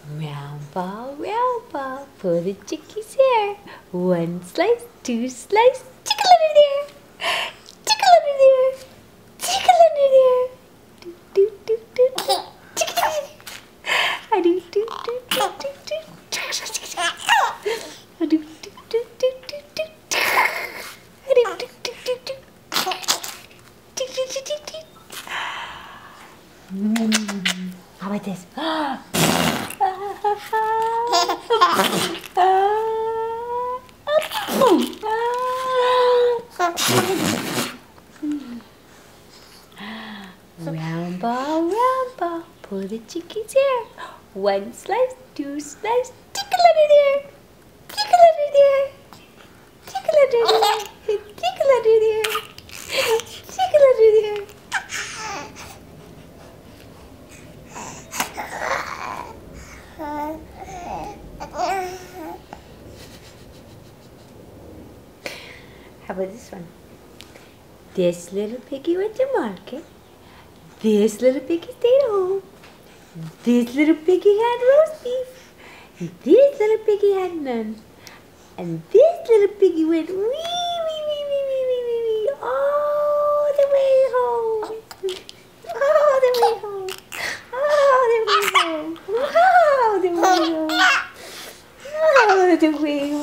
round ball, pull the chickie's hair. One slice, two slice, tickle under there. Tickle under there. Tickle under there. Do, do, do, do, do. Tickle. I do, do, do, do, do, do. I do, do, do, do, do, do. I do, do, do, do, do. Do, do, do, do, do. How about this? Round ball, pull the chickie's hair. One slice, two slice, tickle under there. Tickle under there. Tickle under there. Tickle under there. Tickle under there. How about this one? This little piggy went to market. This little piggy stayed home. This little piggy had roast beef. And this little piggy had none. And this little piggy went wee, wee, wee, wee, wee, wee, wee, wee, all the way home. All the way home. All the way home. All the way home. All the way